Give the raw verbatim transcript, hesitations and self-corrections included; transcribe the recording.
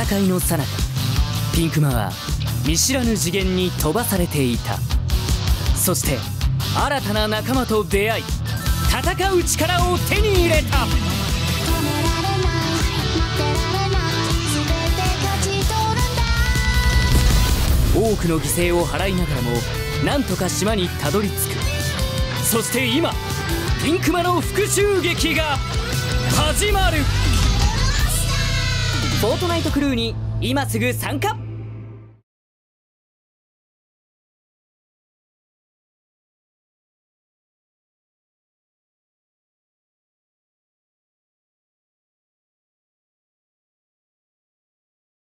戦いの最中、ピンクマは見知らぬ次元に飛ばされていた。そして新たな仲間と出会い、戦う力を手に入れた。多くの犠牲を払いながらもなんとか島にたどり着く。そして今、ピンクマの復讐劇が始まる。フォートナイトクルーに今すぐ参加。